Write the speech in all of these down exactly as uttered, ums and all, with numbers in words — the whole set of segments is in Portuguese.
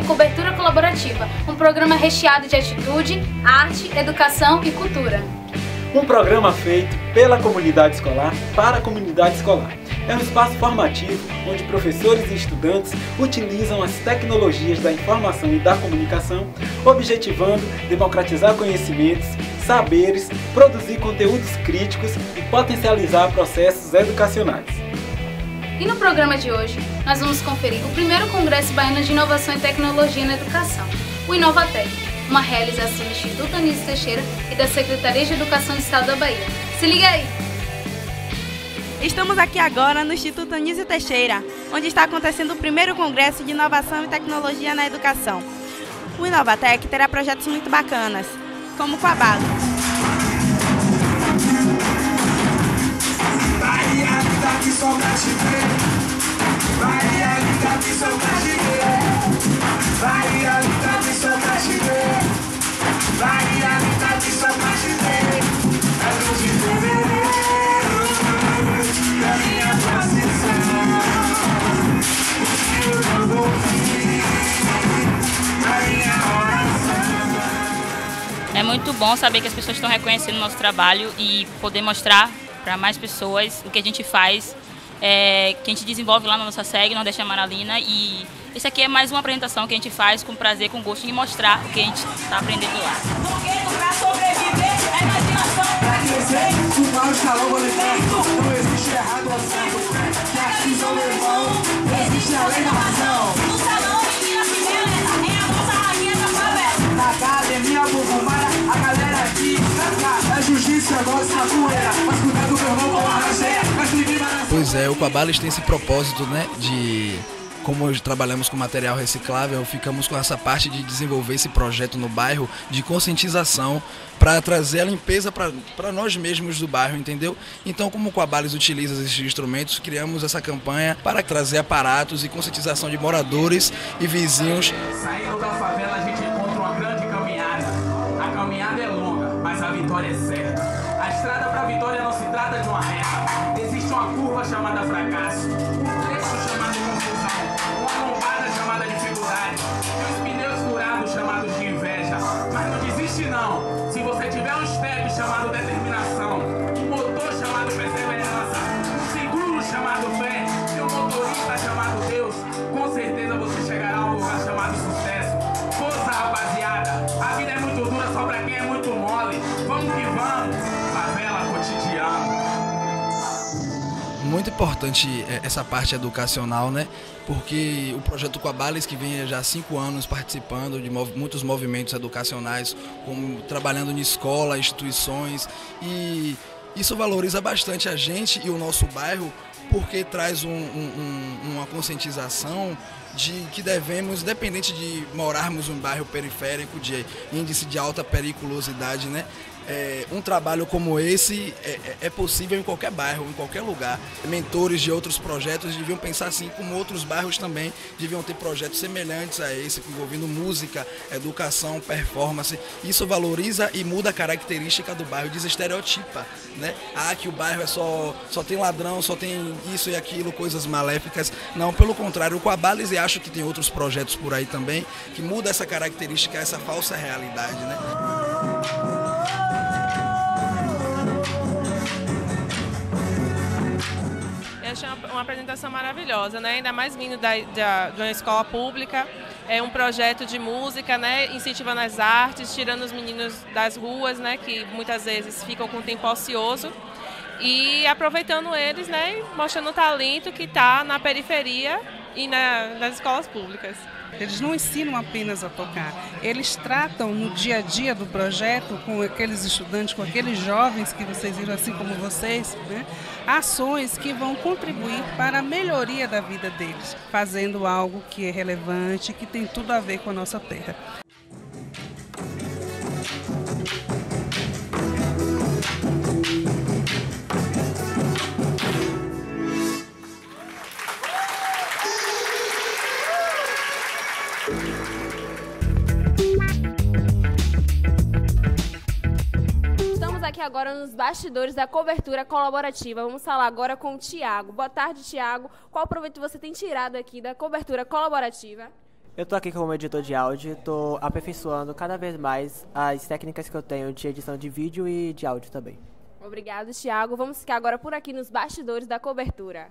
Cobertura Colaborativa, um programa recheado de atitude, arte, educação e cultura. Um programa feito pela comunidade escolar para a comunidade escolar. É um espaço formativo onde professores e estudantes utilizam as tecnologias da informação e da comunicação, objetivando democratizar conhecimentos, saberes, produzir conteúdos críticos e potencializar processos educacionais. E no programa de hoje, nós vamos conferir o primeiro Congresso Baiano de Inovação e Tecnologia na Educação, o Inovatec, uma realização do Instituto Anísio Teixeira e da Secretaria de Educação do Estado da Bahia. Se liga aí! Estamos aqui agora no Instituto Anísio Teixeira, onde está acontecendo o primeiro Congresso de Inovação e Tecnologia na Educação. O Inovatec terá projetos muito bacanas, como o Coabalo. É muito bom saber que as pessoas estão reconhecendo o nosso trabalho e poder mostrar para mais pessoas o que a gente faz, é, que a gente desenvolve lá na nossa sede, Nordeste Amaralina. E esse aqui é mais uma apresentação que a gente faz com prazer, com gosto, de mostrar o que a gente está aprendendo lá. Para sobreviver, é imaginação. Para crescer, o mal está logo ali dentro. Não existe errado ou certo. Que aqui sou meu irmão, existe a lei da razão. No salão, menina primeira, é a nossa rainha da favela. Na academia, Bugumara, a galera aqui, é justiça, nossa capoeira. Mas cuidado, meu irmão, com a rasteira. Pois é, o Coabales tem esse propósito, né, de... Como hoje trabalhamos com material reciclável, ficamos com essa parte de desenvolver esse projeto no bairro de conscientização para trazer a limpeza para nós mesmos do bairro, entendeu? Então, como o Coabales utiliza esses instrumentos, criamos essa campanha para trazer aparatos e conscientização de moradores e vizinhos. Saindo da favela, a gente encontra uma grande caminhada. A caminhada é longa, mas a vitória é certa. A estrada para a vitória não se trata de uma reta. Existe uma curva chamada fracasso, um trecho chamado confusão, uma lombada chamada dificuldade e os pneus furados chamados de inveja. Mas não desiste não, se você tiver um step chamado determinação, um motor chamado perseverança, um seguro chamado fé e um motorista chamado Deus, com certeza você chegará a um lugar chamado sucesso. Força, rapaziada, a vida é muito dura só pra quem é muito mole. Vamos que vamos, favela cotidiano. Muito importante essa parte educacional, né? Porque o projeto Coabales, que vem já há cinco anos participando de mov muitos movimentos educacionais, como trabalhando em escola, instituições, e isso valoriza bastante a gente e o nosso bairro, porque traz um, um, uma conscientização de que devemos, independente de morarmos em um bairro periférico de índice de alta periculosidade, né? É, um trabalho como esse é, é possível em qualquer bairro, em qualquer lugar. Mentores de outros projetos deviam pensar assim, como outros bairros também deviam ter projetos semelhantes a esse, envolvendo música, educação, performance. Isso valoriza e muda a característica do bairro, desestereotipa, né? Ah, que o bairro é só, só tem ladrão, só tem isso e aquilo, coisas maléficas. Não, pelo contrário, o Coabales, e acho que tem outros projetos por aí também, que muda essa característica, essa falsa realidade, né? Achei uma apresentação maravilhosa, né? Ainda mais vindo da, da, de uma escola pública, é um projeto de música, né? Incentivando as artes, tirando os meninos das ruas, né? Que muitas vezes ficam com tempo ocioso, e aproveitando eles, né? Mostrando o talento que está na periferia e na, nas escolas públicas. Eles não ensinam apenas a tocar, eles tratam no dia a dia do projeto com aqueles estudantes, com aqueles jovens que vocês viram, assim como vocês, né? Ações que vão contribuir para a melhoria da vida deles, fazendo algo que é relevante, que tem tudo a ver com a nossa terra. Aqui agora nos bastidores da cobertura colaborativa. Vamos falar agora com o Tiago. Boa tarde, Tiago. Qual proveito você tem tirado aqui da cobertura colaborativa? Eu tô aqui como editor de áudio, tô aperfeiçoando cada vez mais as técnicas que eu tenho de edição de vídeo e de áudio também. Obrigado, Thiago. Vamos ficar agora por aqui nos bastidores da cobertura.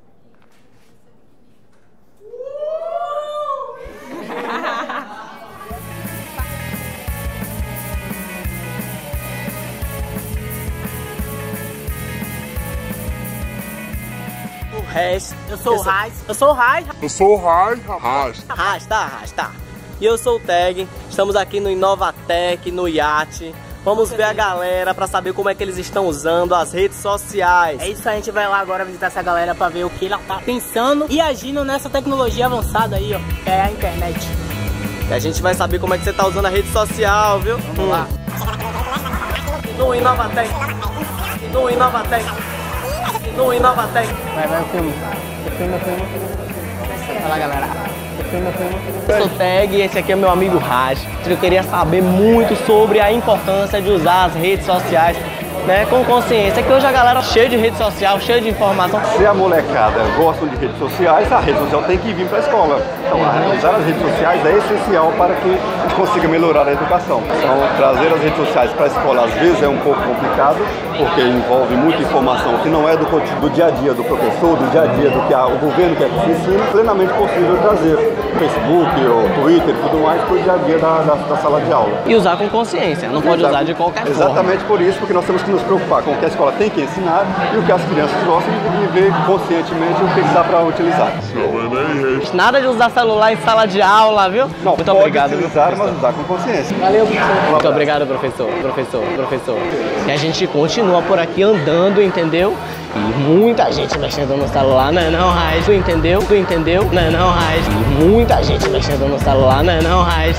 Eu sou o Raiz. Eu sou o Raiz. Eu sou o Raiz. Raiz. Raiz, tá, Raiz, tá. E eu sou o Tag. Estamos aqui no Inovatec, no Iate. Vamos ver a galera pra saber como é que eles estão usando as redes sociais. É isso, a gente vai lá agora visitar essa galera pra ver o que ela tá pensando e agindo nessa tecnologia avançada aí, ó, que é a internet. E a gente vai saber como é que você tá usando a rede social, viu? Vamos hum. lá. No Inovatec. No Inovatec. No Inovatec. Vai, vai, o filme. O filme, o filme. Olha lá, galera. O filme, o filme. Eu sou o Tag e esse aqui é meu amigo Raj. Eu queria saber muito sobre a importância de usar as redes sociais, né, com consciência, que hoje a galera cheia de rede social, cheia de informação. Se a molecada gosta de redes sociais, a rede social tem que vir para a escola. Então, usar as redes sociais é essencial para que a gente consiga melhorar a educação. Então, trazer as redes sociais para a escola às vezes é um pouco complicado, porque envolve muita informação que não é do, do dia a dia do professor, do dia a dia do que a, o governo quer que se ensine, plenamente possível trazer Facebook, ou Twitter e tudo mais para o dia a dia da, da, da sala de aula. E usar com consciência, não pode usar de qualquer forma. Exatamente por isso, porque nós temos que nos preocupar com o que a escola tem que ensinar e o que as crianças gostam de ver conscientemente o que dá para utilizar. Nada de usar celular em sala de aula, viu? Não, muito pode obrigado, utilizar, mas usar com consciência. Valeu, professor. Muito obrigado, professor, professor, professor. E a gente continua por aqui andando, entendeu? E muita gente mexendo no celular, não é não, Raiz? Tu entendeu? Tu entendeu? Não é não, Raiz? E muita gente mexendo no celular, não é não, Raiz?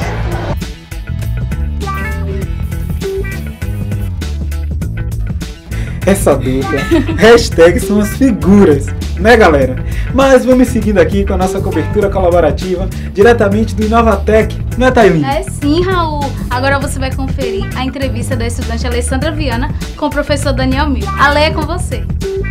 Essa dupla, hashtag são as figuras, né galera? Mas vamos seguindo aqui com a nossa cobertura colaborativa diretamente do Inovatec, não é, Thailin? É sim, Raul. Agora você vai conferir a entrevista da estudante Alessandra Viana com o professor Daniel Mil. Ale, é com você.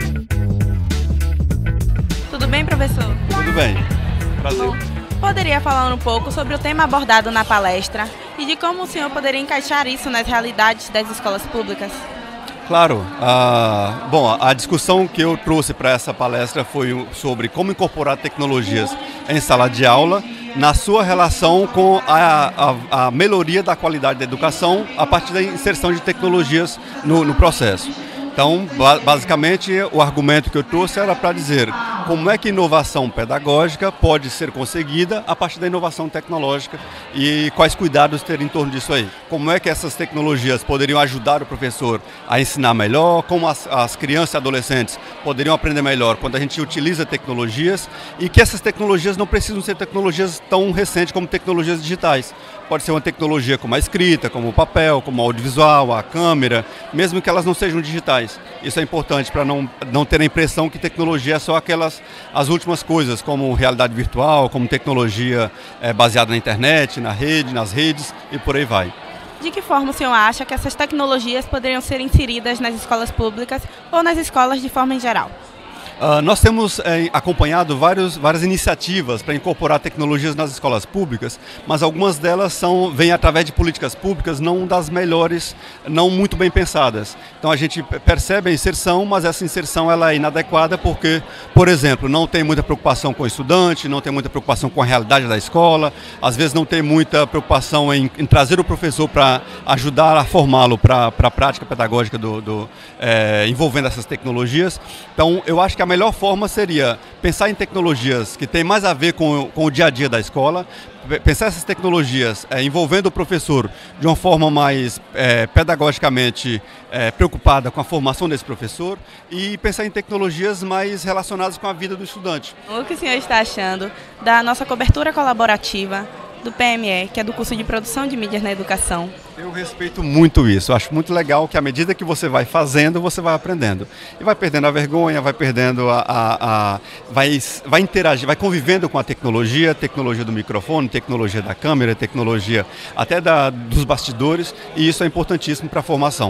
Tudo bem, professor? Tudo bem. Prazer. Bom, poderia falar um pouco sobre o tema abordado na palestra e de como o senhor poderia encaixar isso nas realidades das escolas públicas? Claro. Ah, bom, a discussão que eu trouxe para essa palestra foi sobre como incorporar tecnologias em sala de aula na sua relação com a, a, a melhoria da qualidade da educação a partir da inserção de tecnologias no, no processo. Então, basicamente, o argumento que eu trouxe era para dizer como é que inovação pedagógica pode ser conseguida a partir da inovação tecnológica e quais cuidados ter em torno disso aí. Como é que essas tecnologias poderiam ajudar o professor a ensinar melhor, como as, as crianças e adolescentes poderiam aprender melhor quando a gente utiliza tecnologias e que essas tecnologias não precisam ser tecnologias tão recentes como tecnologias digitais. Pode ser uma tecnologia como a escrita, como o papel, como o audiovisual, a câmera, mesmo que elas não sejam digitais. Isso é importante para não, não ter a impressão que tecnologia é só aquelas, as últimas coisas, como realidade virtual, como tecnologia é, baseada na internet, na rede, nas redes e por aí vai. De que forma o senhor acha que essas tecnologias poderiam ser inseridas nas escolas públicas ou nas escolas de forma em geral? Uh, nós temos eh, acompanhado vários, várias iniciativas para incorporar tecnologias nas escolas públicas, mas algumas delas são, vêm através de políticas públicas não das melhores, não muito bem pensadas. Então a gente percebe a inserção, mas essa inserção ela é inadequada porque, por exemplo, não tem muita preocupação com o estudante, não tem muita preocupação com a realidade da escola, às vezes não tem muita preocupação em, em trazer o professor para ajudar a formá-lo para a prática pedagógica do, do, eh, envolvendo essas tecnologias. Então eu acho que a A melhor forma seria pensar em tecnologias que têm mais a ver com, com o dia a dia da escola, pensar essas tecnologias é, envolvendo o professor de uma forma mais é, pedagogicamente é, preocupada com a formação desse professor e pensar em tecnologias mais relacionadas com a vida do estudante. O que o senhor está achando da nossa cobertura colaborativa do P M E, que é do curso de Produção de Mídias na Educação? Eu respeito muito isso, eu acho muito legal que à medida que você vai fazendo, você vai aprendendo. E vai perdendo a vergonha, vai perdendo a... a, a vai, vai interagir, vai convivendo com a tecnologia, tecnologia do microfone, tecnologia da câmera, tecnologia até da, dos bastidores, e isso é importantíssimo para a formação.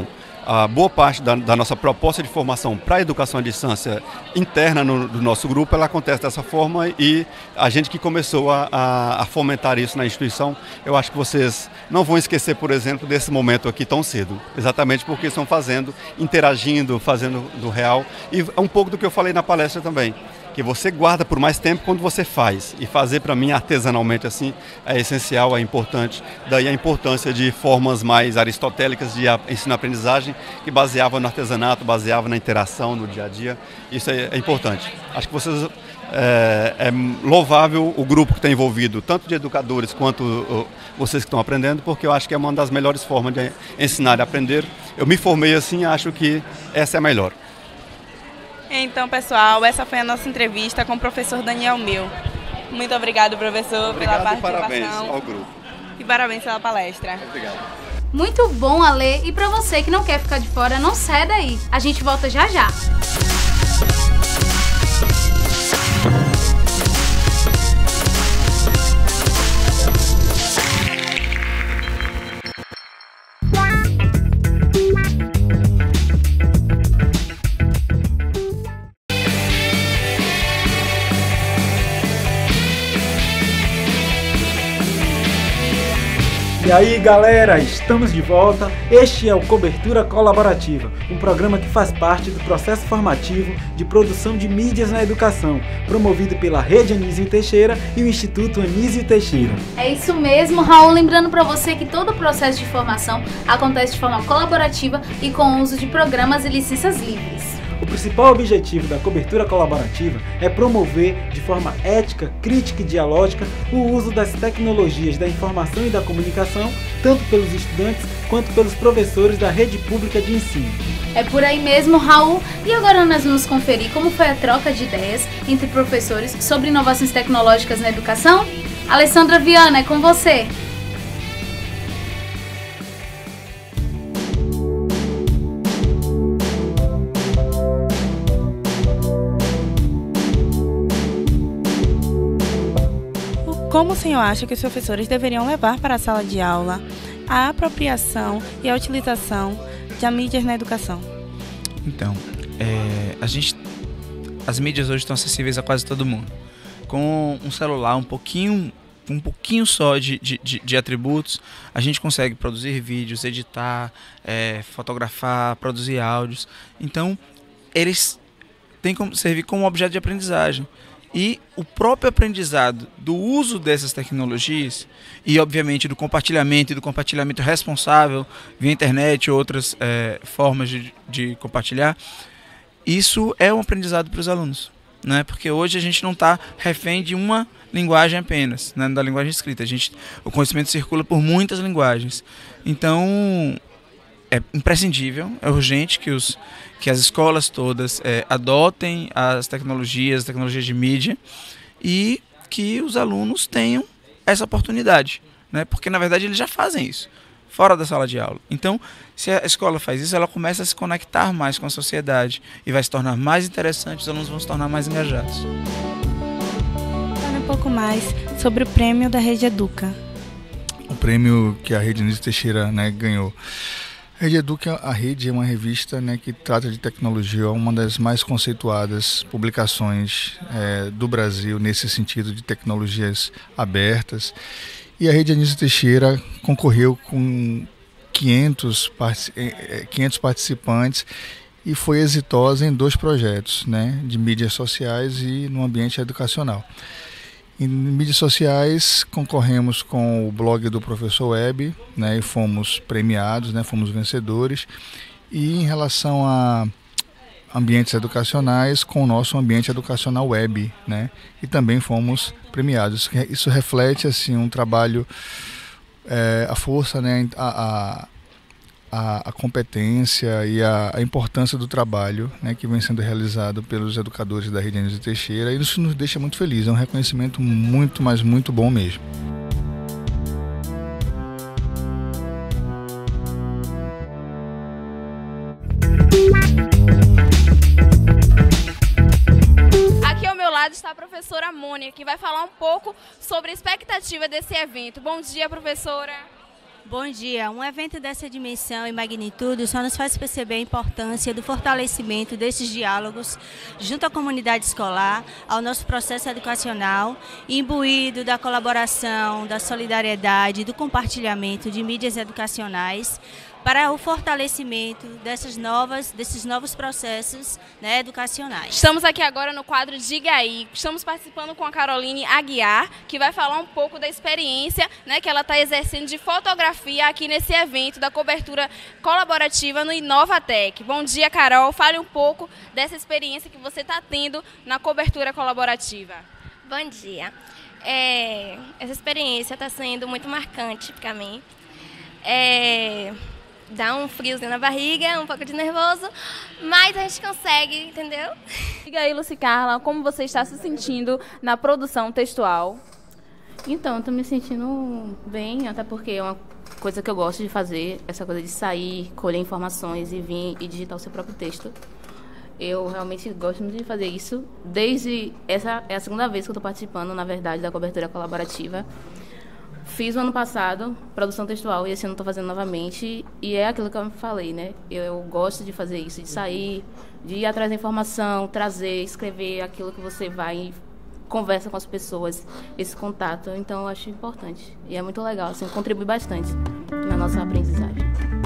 a boa parte da, da nossa proposta de formação para a educação à distância interna no, do nosso grupo, ela acontece dessa forma e a gente que começou a, a, a fomentar isso na instituição, eu acho que vocês não vão esquecer, por exemplo, desse momento aqui tão cedo, exatamente porque estão fazendo, interagindo, fazendo do real, e é um pouco do que eu falei na palestra também, que você guarda por mais tempo quando você faz. E fazer, para mim, artesanalmente assim, é essencial, é importante. Daí a importância de formas mais aristotélicas de ensino-aprendizagem, que baseavam no artesanato, baseavam na interação, no dia a dia. Isso é, é importante. Acho que vocês... É, é louvável o grupo que está envolvido, tanto de educadores quanto uh, vocês que estão aprendendo, porque eu acho que é uma das melhores formas de ensinar e aprender. Eu me formei assim e acho que essa é a melhor. Então, pessoal, essa foi a nossa entrevista com o professor Daniel Mil. Muito obrigado, professor, obrigado pela e participação. parabéns ao grupo. E parabéns pela palestra. Obrigado. Muito bom, Ale. E para você que não quer ficar de fora, não sai daí. A gente volta já já. E aí galera, estamos de volta. Este é o Cobertura Colaborativa, um programa que faz parte do processo formativo de produção de mídias na educação, promovido pela Rede Anísio Teixeira e o Instituto Anísio Teixeira. É isso mesmo, Raul. Lembrando para você que todo o processo de formação acontece de forma colaborativa e com o uso de programas e licenças livres. O principal objetivo da cobertura colaborativa é promover, de forma ética, crítica e dialógica, o uso das tecnologias da informação e da comunicação, tanto pelos estudantes quanto pelos professores da rede pública de ensino. É por aí mesmo, Raul. E agora nós vamos conferir como foi a troca de ideias entre professores sobre inovações tecnológicas na educação? Alessandra Viana, é com você! Como o senhor acha que os professores deveriam levar para a sala de aula a apropriação e a utilização de mídias na educação? Então, é, a gente, as mídias hoje estão acessíveis a quase todo mundo. Com um celular um pouquinho, um pouquinho só de, de, de atributos, a gente consegue produzir vídeos, editar, é, fotografar, produzir áudios. Então, eles têm como servir como objeto de aprendizagem. E o próprio aprendizado do uso dessas tecnologias e, obviamente, do compartilhamento e do compartilhamento responsável via internet ou outras é, formas de, de compartilhar, isso é um aprendizado para os alunos, né? Porque hoje a gente não está refém de uma linguagem apenas, né? Da linguagem escrita. A gente, o conhecimento circula por muitas linguagens. Então, é imprescindível, é urgente que, os, que as escolas todas é, adotem as tecnologias, as tecnologias de mídia e que os alunos tenham essa oportunidade, né? Porque na verdade eles já fazem isso, fora da sala de aula. Então, se a escola faz isso, ela começa a se conectar mais com a sociedade e vai se tornar mais interessante, os alunos vão se tornar mais engajados. Fale um pouco mais sobre o prêmio da Rede Educa. O prêmio que a Rede Anísio Teixeira, né, ganhou. A Rede Educa, a Rede é uma revista, né, que trata de tecnologia, é uma das mais conceituadas publicações é, do Brasil nesse sentido de tecnologias abertas. E a Rede Anísio Teixeira concorreu com quinhentos, quinhentos participantes e foi exitosa em dois projetos, né, de mídias sociais e no ambiente educacional. Em mídias sociais, concorremos com o blog do Professor Web, né, e fomos premiados, né, fomos vencedores. E em relação a ambientes educacionais, com o nosso ambiente educacional web, né, e também fomos premiados. Isso reflete assim, um trabalho, é, a força, né, a, a A, a competência e a, a importância do trabalho, né, que vem sendo realizado pelos educadores da Rede Anísio Teixeira, e isso nos deixa muito felizes, é um reconhecimento muito, mas muito bom mesmo. Aqui ao meu lado está a professora Mônica, que vai falar um pouco sobre a expectativa desse evento. Bom dia, professora. Bom dia. Um evento dessa dimensão e magnitude só nos faz perceber a importância do fortalecimento desses diálogos junto à comunidade escolar, ao nosso processo educacional, imbuído da colaboração, da solidariedade, do compartilhamento de mídias educacionais, para o fortalecimento dessas novas, desses novos processos, né, educacionais. Estamos aqui agora no quadro Diga Aí. Estamos participando com a Caroline Aguiar, que vai falar um pouco da experiência, né, que ela está exercendo de fotografia aqui nesse evento da cobertura colaborativa no Inovatec. Bom dia, Carol. Fale um pouco dessa experiência que você está tendo na cobertura colaborativa. Bom dia. É, essa experiência está sendo muito marcante para mim. É... Dá um friozinho na barriga, um pouco de nervoso, mas a gente consegue, entendeu? Diga aí, Lucy Carla, como você está se sentindo na produção textual? Então, eu estou me sentindo bem, até porque é uma coisa que eu gosto de fazer, essa coisa de sair, colher informações e vir e digitar o seu próprio texto. Eu realmente gosto muito de fazer isso. Desde essa é a segunda vez que eu estou participando, na verdade, da cobertura colaborativa. Fiz o ano passado, produção textual, e esse ano estou fazendo novamente. E é aquilo que eu falei, né? Eu, eu gosto de fazer isso, de sair, de ir atrás da informação, trazer, escrever aquilo que você vai, conversa com as pessoas, esse contato. Então, eu acho importante. E é muito legal, assim, contribui bastante na nossa aprendizagem.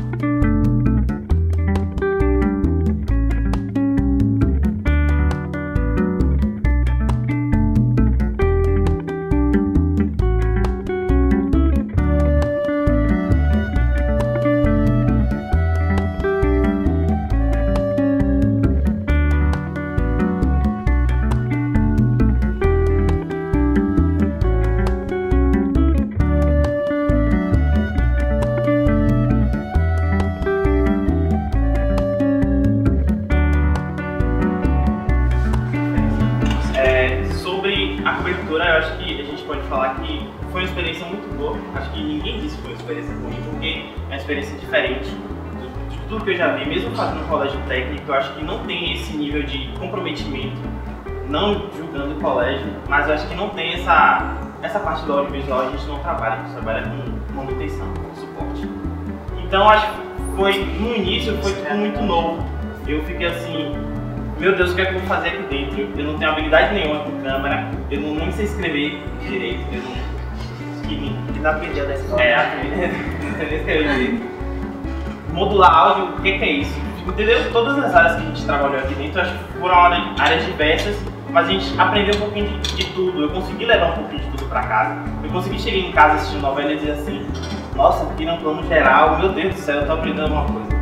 Eu acho que a gente pode falar que foi uma experiência muito boa. Acho que ninguém disse que foi uma experiência ruim, porque é uma experiência diferente de tudo que eu já vi. Mesmo fazendo colégio técnico, eu acho que não tem esse nível de comprometimento, não julgando o colégio, mas eu acho que não tem essa, essa parte do audiovisual, a gente não trabalha, a gente trabalha com manutenção, com suporte. Então, acho que foi, no início foi tudo muito novo. Eu fiquei assim, meu Deus, o que é que eu vou fazer aqui dentro? Eu não tenho habilidade nenhuma com câmera, eu não nem sei escrever direito, eu não... Que, que não aprendi a escola. É, aprendi a escrever direito. Modular áudio, o que, que é isso? Entendeu? Todas as áreas que a gente trabalhou aqui dentro, acho que foram áreas diversas, mas a gente aprendeu um pouquinho de, de tudo. Eu consegui levar um pouquinho de tudo pra casa. Eu consegui chegar em casa assistindo novela e dizer assim, nossa, aqui no plano geral, meu Deus do céu, eu tô aprendendo alguma coisa.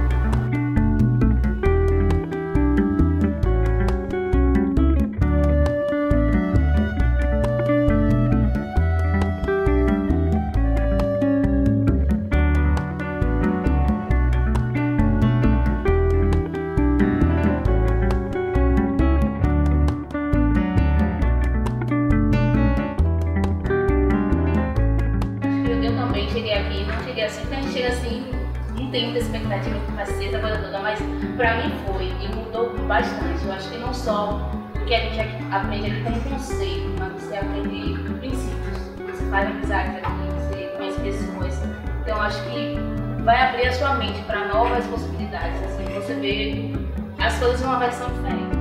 Tem muita expectativa que vai ser essa coisa toda, mas pra mim foi e mudou bastante. Eu acho que não só o que a gente aprende aqui como conceito, mas você aprende princípios. Você faz amizade aqui, você conhece pessoas. Então eu acho que vai abrir a sua mente para novas possibilidades. Assim, você vê as coisas numa versão diferente.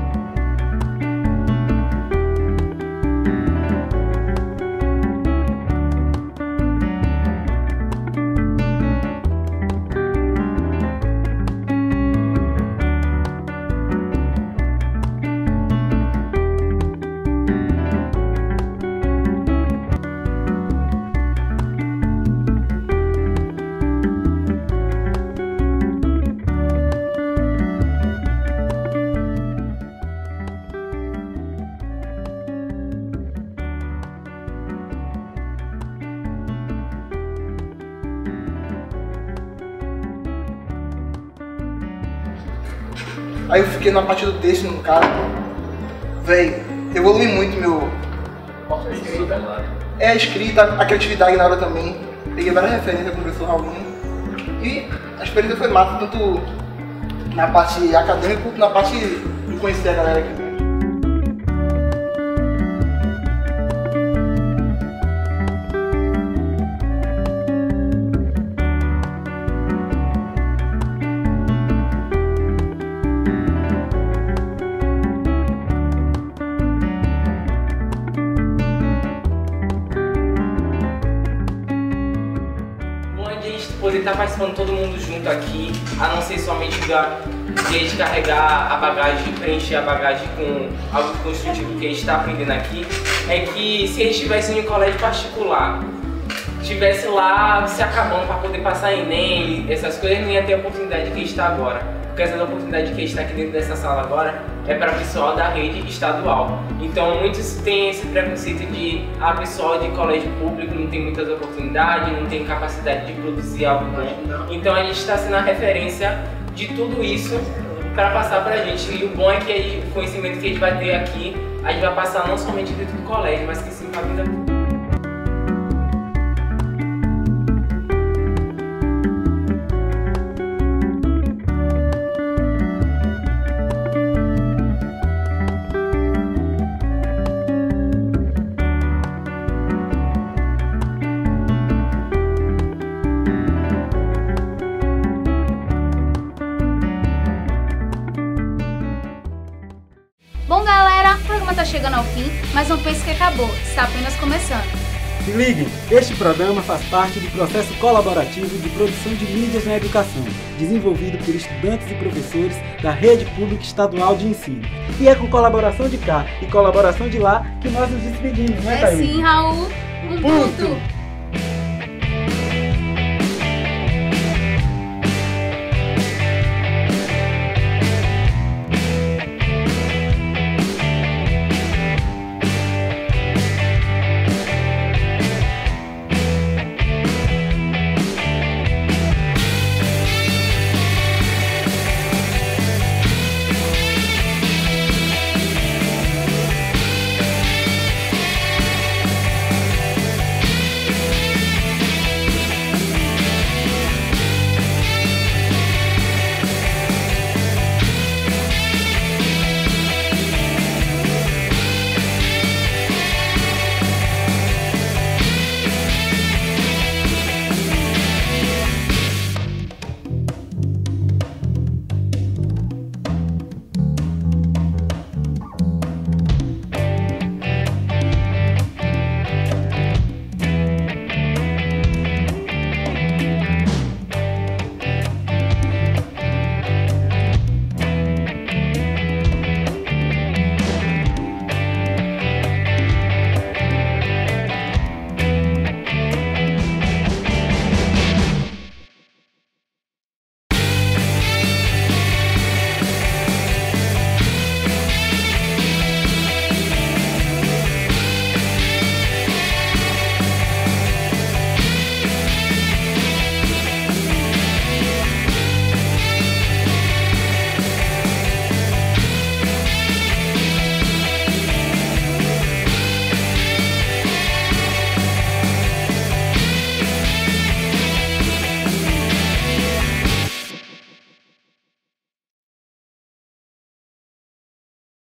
Aí eu fiquei na parte do texto, no caso. Véi, evolui muito meu... É a escrita, a criatividade na hora também. Peguei várias referências com o professor Raulinho. E a experiência foi massa, tanto na parte acadêmica quanto na parte de conhecer a galera aqui. tá participando todo mundo junto aqui, a não ser somente da, de a gente carregar a bagagem, preencher a bagagem com algo construtivo que a gente está aprendendo aqui, é que se a gente estivesse em um colégio particular, estivesse lá se acabando para poder passar Enem, essas coisas, não ia ter a oportunidade que a gente está agora. Porque essa oportunidade que a gente está aqui dentro dessa sala agora é para pessoal da rede estadual. Então muitos têm esse preconceito de ah, pessoal de colégio público não tem muitas oportunidades, não tem capacidade de produzir algo bom. Então a gente está sendo a referência de tudo isso para passar para a gente. E o bom é que aí, o conhecimento que a gente vai ter aqui, a gente vai passar não somente dentro do colégio, mas que sim para a vida toda. Bom, galera, o programa tá chegando ao fim, mas não pense que acabou, está apenas começando. Se liguem, este programa faz parte do processo colaborativo de produção de mídias na educação, desenvolvido por estudantes e professores da Rede Pública Estadual de Ensino. E é com colaboração de cá e colaboração de lá que nós nos despedimos, né, É Thaís? sim, Raul. Um Ponto. ponto.